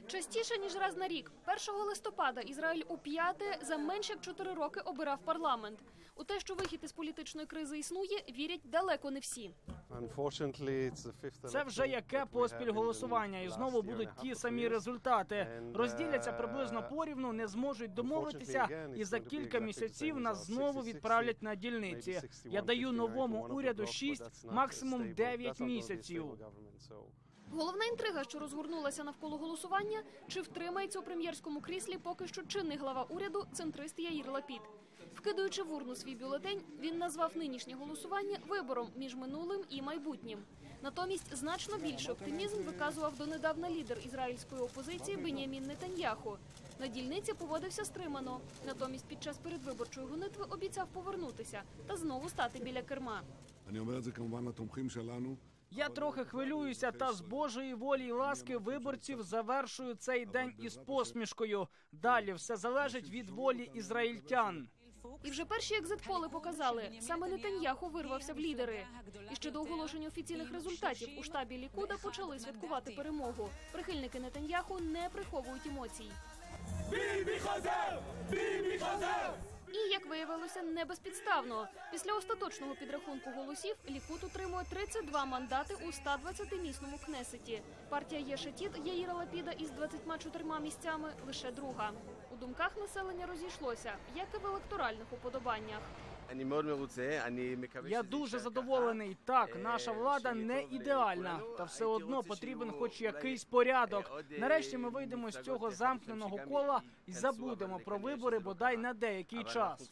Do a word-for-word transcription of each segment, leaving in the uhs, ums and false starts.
Частіше, ніж раз на рік, першого листопада Ізраїль у п'яте за менш як чотири роки обирав парламент. У те, що вихід із політичної кризи існує, вірять далеко не всі. Це вже яке поспіль голосування, і знову будуть ті самі результати. Розділяться приблизно порівну, не зможуть домовитися, і за кілька місяців нас знову відправлять на дільниці. Я даю новому уряду шість, максимум дев'ять місяців. Головна інтрига, що розгорнулася навколо голосування, чи втримається у прем'єрському кріслі поки що чинний глава уряду центрист Яїр Лапід. Вкидуючи в урну свій бюлетень, він назвав нинішнє голосування вибором між минулим і майбутнім. Натомість значно більший оптимізм виказував донедавна лідер ізраїльської опозиції Бен'ямін Нетаньяху. На дільниці поводився стримано. Натомість під час передвиборчої гонитви обіцяв повернутися та знову стати біля керма. Я трохи хвилююся, та з Божої волі й ласки виборців завершую цей день із посмішкою. Далі все залежить від волі ізраїльтян. І вже перші екзит-поли показали, саме Нетаньяху вирвався в лідери. І ще до оголошення офіційних результатів у штабі Лікуда почали святкувати перемогу. Прихильники Нетаньяху не приховують емоцій. Бібі Хазар! Бібі Хазар! І, як виявилося, не безпідставно. Після остаточного підрахунку голосів Лікуд отримує тридцять два мандати у ста двадцятимісному Кнесеті. Партія Єш Атід Яїра Лапіда із двадцятьма чотирма місцями лише друга. У думках населення розійшлося, як і в електоральних уподобаннях. Я дуже задоволений. Так, наша влада не ідеальна, та все одно потрібен хоч якийсь порядок. Нарешті ми вийдемо з цього замкненого кола і забудемо про вибори бодай на деякий час.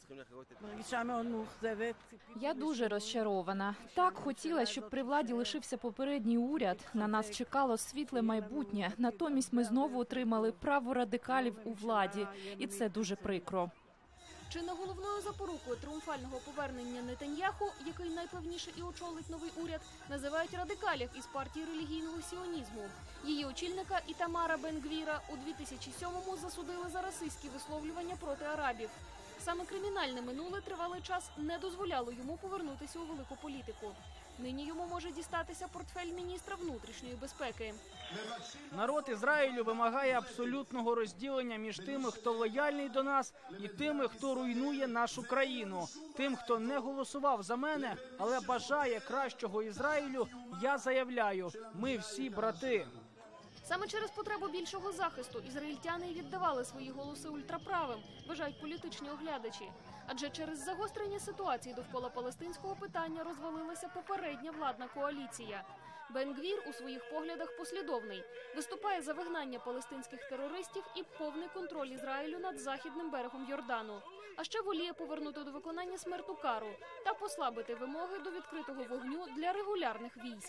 Я дуже розчарована. Так хотіла, щоб при владі лишився попередній уряд. На нас чекало світле майбутнє. Натомість ми знову отримали праворадикалів у владі. І це дуже прикро. Чи не головною запорукою тріумфального повернення Нетаньяху, який найпевніше і очолить новий уряд, називають радикалів із партії релігійного сіонізму. Її очільника Ітамара Бен-Гвіра у дві тисячі сьомому засудили за расистські висловлювання проти арабів. Саме кримінальне минуле тривалий час не дозволяло йому повернутися у велику політику. Нині йому може дістатися портфель міністра внутрішньої безпеки. Народ Ізраїлю вимагає абсолютного розділення між тими, хто лояльний до нас, і тими, хто руйнує нашу країну. Тим, хто не голосував за мене, але бажає кращого Ізраїлю, я заявляю, ми всі брати. Саме через потребу більшого захисту ізраїльтяни й віддавали свої голоси ультраправим, вважають політичні оглядачі. Адже через загострення ситуації довкола палестинського питання розвалилася попередня владна коаліція. Бен-Гвір у своїх поглядах послідовний. Виступає за вигнання палестинських терористів і повний контроль Ізраїлю над західним берегом Йордану. А ще воліє повернути до виконання смертну кару та послабити вимоги до відкритого вогню для регулярних військ.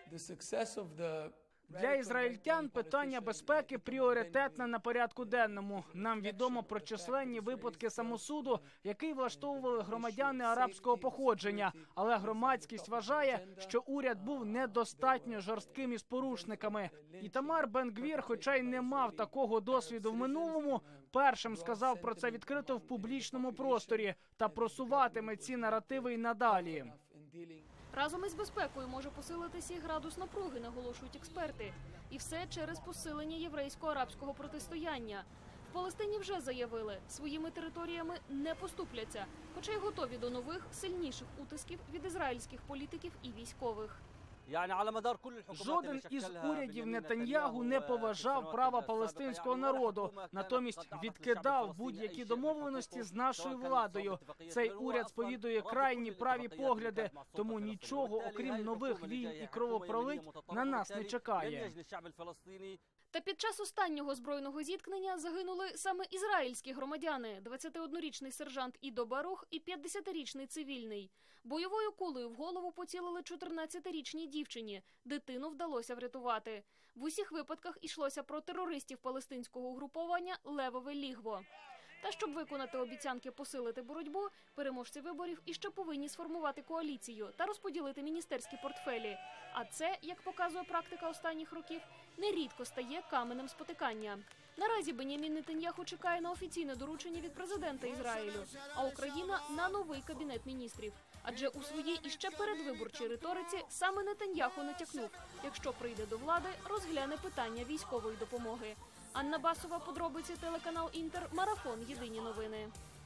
Для ізраїльтян питання безпеки пріоритетне на порядку денному. Нам відомо про численні випадки самосуду, який влаштовували громадяни арабського походження. Але громадськість вважає, що уряд був недостатньо жорстким із порушниками. Ітамар Бен-Гвір, хоча й не мав такого досвіду в минулому, першим сказав про це відкрито в публічному просторі та просуватиме ці наративи й надалі. Разом із безпекою може посилитися і градус напруги, наголошують експерти. І все через посилення єврейсько-арабського протистояння. В Палестині вже заявили, своїми територіями не поступляться, хоча й готові до нових, сильніших утисків від ізраїльських політиків і військових. Жоден із урядів Нетаньяху не поважав права палестинського народу, натомість відкидав будь-які домовленості з нашою владою. Цей уряд сповідує крайні праві погляди, тому нічого, окрім нових війн і кровопролить, на нас не чекає. Та під час останнього збройного зіткнення загинули саме ізраїльські громадяни – двадцятиоднорічний сержант Ідо Барух і п'ятдесятирічний цивільний. Бойовою кулею в голову поцілили чотирнадцятирічній дівчині. Дитину вдалося врятувати. В усіх випадках йшлося про терористів палестинського угруповання «Левове лігво». Та щоб виконати обіцянки посилити боротьбу, переможці виборів іще повинні сформувати коаліцію та розподілити міністерські портфелі. А це, як показує практика останніх років, нерідко стає каменем спотикання. Наразі Бен'ямін Нетаньяху чекає на офіційне доручення від президента Ізраїлю, а Україна – на новий кабінет міністрів. Адже у своїй іще передвиборчій риториці саме Нетаньяху натякнув, якщо прийде до влади, розгляне питання військової допомоги. Анна Басова, подробиці, телеканал Інтер, Марафон, єдині новини.